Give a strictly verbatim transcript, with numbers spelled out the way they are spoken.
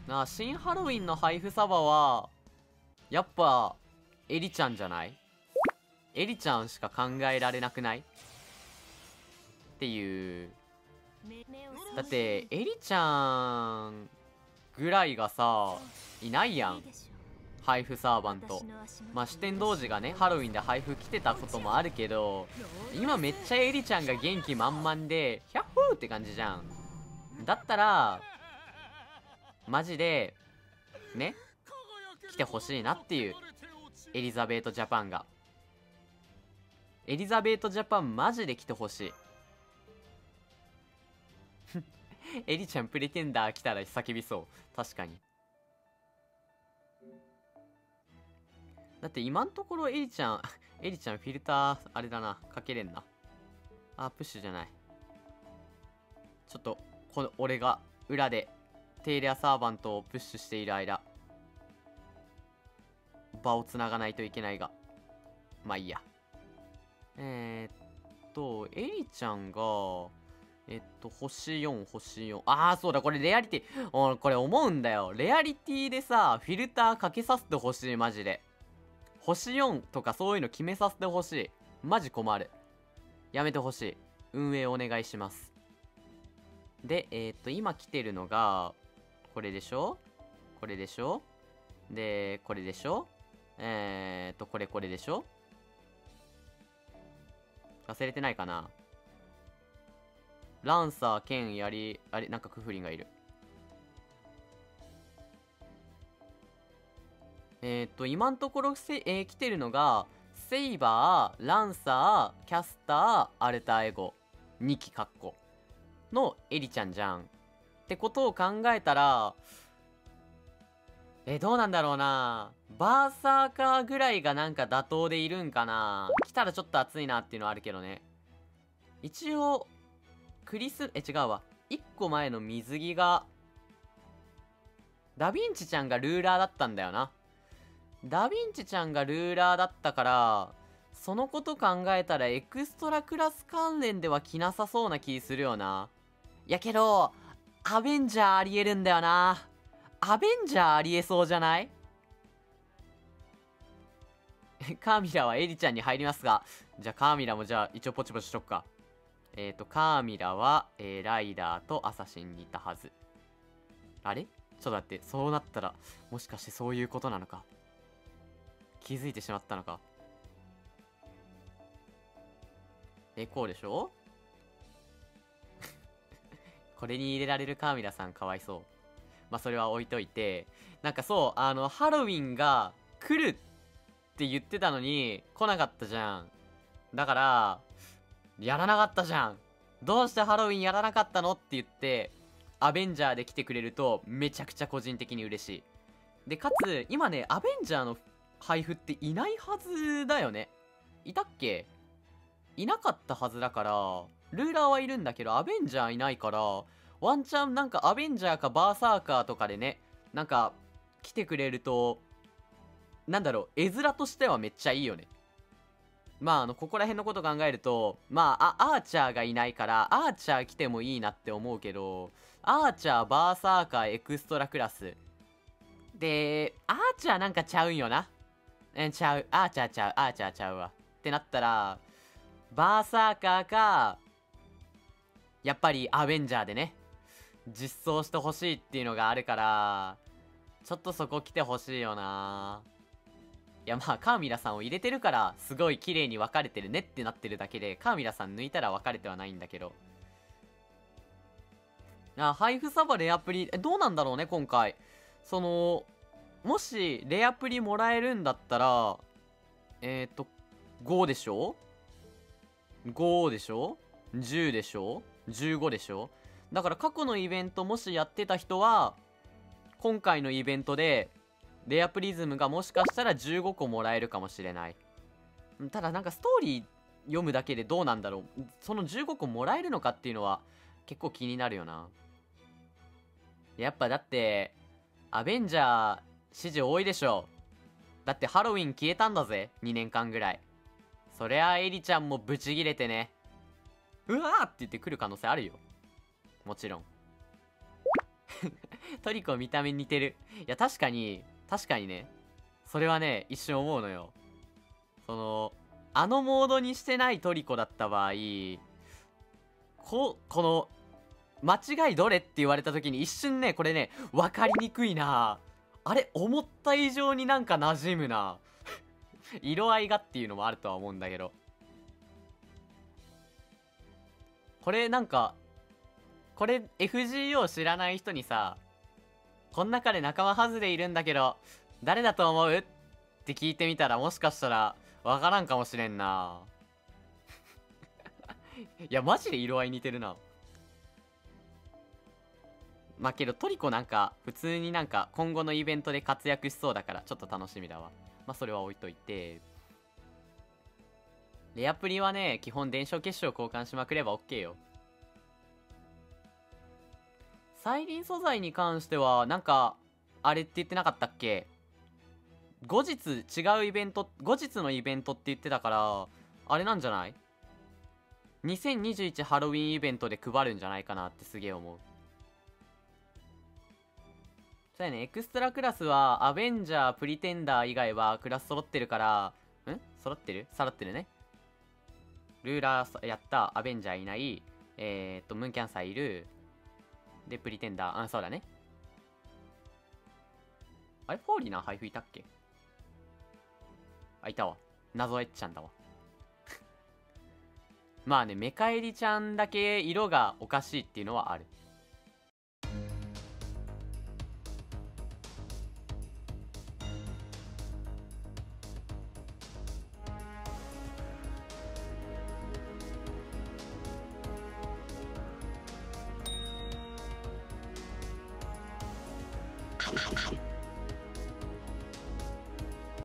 なあ、新ハロウィンの配布サバは、やっぱ、エリちゃんじゃない？エリちゃんしか考えられなくない？っていう。だって、エリちゃんぐらいがさ、いないやん。配布サーバント。まあ、四天童子がね、ハロウィンで配布来てたこともあるけど、今めっちゃエリちゃんが元気満々で、ヒャッホーって感じじゃん。だったら、マジで、ね、来てほしいなっていう、エリザベートジャパンが。エリザベートジャパンマジで来てほしい。エリちゃんプレテンダー来たら叫びそう。確かに。だって今んところエリちゃん、エリちゃんフィルター、あれだな。かけれんな。あ、プッシュじゃない。ちょっと、この、俺が裏で、テイレアサーバントをプッシュしている間、場を繋がないといけないが。まあいいや。えー、っと、エリちゃんが、えっと、星よん、星よん。ああ、そうだ、これレアリティ。おこれ思うんだよ。レアリティでさ、フィルターかけさせてほしい、マジで。星よんとかそういうの決めさせてほしい。マジ困る。やめてほしい。運営お願いします。で、えー、っと、今来てるのが、これでしょ？これでしょ？で、これでしょ？えー、っと、これこれでしょ？忘れてないかな？ランサー、剣、槍、あれ、なんかクフリンがいる。えー、っと、今のところせ、えー、来てるのが、セイバー、ランサー、キャスター、アルターエゴ、にきかっこのエリちゃんじゃん。ってことを考えたら、えー、どうなんだろうな。バーサーカーぐらいがなんか妥当でいるんかな。来たらちょっと熱いなっていうのはあるけどね。一応、クリス、え、違うわ。一個前の水着が、ダヴィンチちゃんがルーラーだったんだよな。ダヴィンチちゃんがルーラーだったから、そのこと考えたらエクストラクラス関連では着なさそうな気するよな。やけど、アベンジャーありえるんだよな。アベンジャーありえそうじゃない？カーミラはエリちゃんに入りますが、じゃあカーミラもじゃあ一応ポチポチしとくか。えっ、ー、と、カーミラは、えー、ライダーとアサシンにいたはず。あれ？ちょっと待って、そうなったら、もしかしてそういうことなのか。気づいてしまったのか。え、こうでしょ？これに入れられるカーミラさんかわいそう。まあ、それは置いといて、なんかそう、あの、ハロウィンが来るって言ってたのに、来なかったじゃん。だから、やらなかったじゃん。どうしてハロウィンやらなかったのって言って、アベンジャーで来てくれると、めちゃくちゃ個人的に嬉しい。で、かつ、今ね、アベンジャーの配布っていないはずだよね。いたっけ？いなかったはずだから、ルーラーはいるんだけど、アベンジャーいないから、ワンチャンなんかアベンジャーかバーサーカーとかでね、なんか、来てくれると、なんだろう、絵面としてはめっちゃいいよね。まあ、あの、ここら辺のこと考えると、まあ、あ、アーチャーがいないから、アーチャー来てもいいなって思うけど、アーチャー、バーサーカー、エクストラクラス。で、アーチャーなんかちゃうんよな。え、ちゃう。アーチャーちゃう。アーチャーちゃうわ。ってなったら、バーサーカーか、やっぱりアベンジャーでね、実装してほしいっていうのがあるから、ちょっとそこ来てほしいよないやまあ、カーミラさんを入れてるから、すごい綺麗に分かれてるねってなってるだけで、カーミラさん抜いたら分かれてはないんだけど。あ、配布サバレアプリ、え、どうなんだろうね、今回。その、もし、レアプリもらえるんだったら、えっと、ごでしょ？ ご でしょ？ じゅう でしょ？ じゅうご でしょ？だから過去のイベントもしやってた人は、今回のイベントで、レアプリズムがもしかしたらじゅうごこもらえるかもしれない。ただなんかストーリー読むだけでどうなんだろう。そのじゅうごこもらえるのかっていうのは結構気になるよな。やっぱだって、アベンジャー支持多いでしょ。だってハロウィン消えたんだぜ。にねんかんぐらい。そりゃエリちゃんもブチギレてね。うわーって言ってくる可能性あるよ。もちろん。 トリコ見た目似てる。いや、確かに、確かにね。それはね、一瞬思うのよ。その、あのモードにしてないトリコだった場合、こ、この、間違いどれって言われた時に一瞬ね、これね、分かりにくいな。あれ、思った以上になんか馴染むな。色合いがっていうのもあるとは思うんだけど。これなんか、これ エフジーオー 知らない人にさ、こん中で仲間外れいるんだけど、誰だと思うって聞いてみたらもしかしたらわからんかもしれんな。いや、マジで色合い似てるな。まあけどトリコなんか普通になんか今後のイベントで活躍しそうだからちょっと楽しみだわ。まあそれは置いといて、レアプリはね基本伝承結晶交換しまくれば OK よ。再臨素材に関してはなんかあれって言ってなかったっけ？後日違うイベント、後日のイベントって言ってたからあれなんじゃない？ にせんにじゅういち ハロウィンイベントで配るんじゃないかなってすげえ思う。そうやね、エクストラクラスはアベンジャー、プリテンダー以外はクラス揃ってるから、ん揃ってる揃ってるね。ルーラーやった、アベンジャーいない、えー、っと、ムーンキャンサーいる、で、プリテンダー、あ、そうだね。あれ、フォーリーな配布いたっけ？あ、いたわ。謎エッちゃんだわ。まあね、メカエリちゃんだけ色がおかしいっていうのはある。